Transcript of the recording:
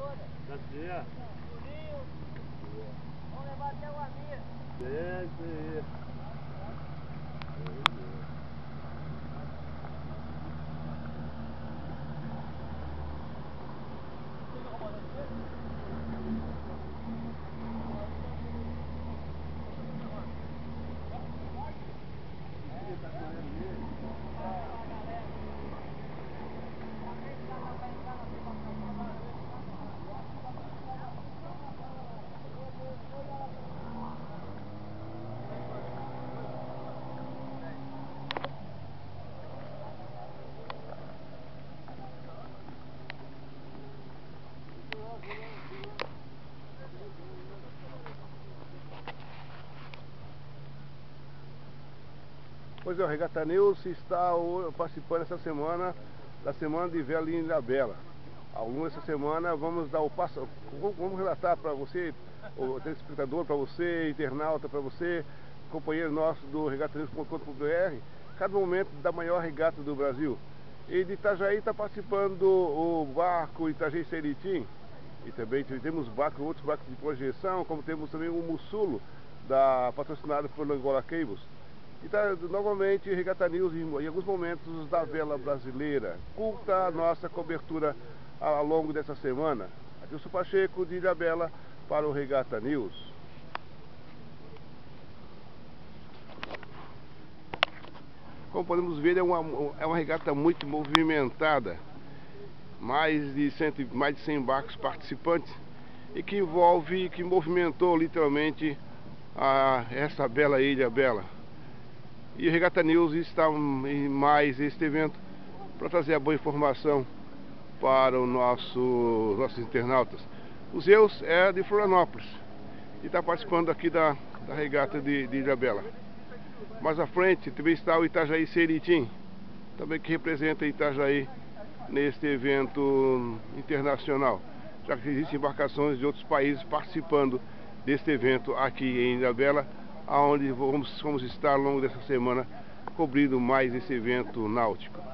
Tá certo. Vamos levar até o amigo. É isso aí. Pois é, o Regata News está participando essa semana da Semana de Vela em Ilhabela. Ao longo dessa semana vamos dar o passo, vamos relatar para você, o telespectador, para você, internauta, para você, companheiro nosso do regatanews.com.br, cada momento da maior regata do Brasil. E de Itajaí está participando o barco Itajaí Seritim, e também temos outros barcos de projeção, como temos também o Mussulo, patrocinado pelo Angola Cables. E está novamente Regata News em alguns momentos da vela brasileira. Curta a nossa cobertura ao longo dessa semana. Adilson Pacheco de Ilhabela para o Regata News. Como podemos ver, é uma regata muito movimentada. Mais de 100 barcos participantes e que movimentou literalmente essa bela ilha bela. E o Regata News está em mais este evento para trazer a boa informação para os nossos internautas. O Zeus é de Florianópolis e está participando aqui da regata de Ilhabela. Mais à frente também está o Itajaí Seritim, também que representa Itajaí neste evento internacional, já que existem embarcações de outros países participando deste evento aqui em Ilhabela, aonde vamos estar ao longo dessa semana cobrindo mais esse evento náutico.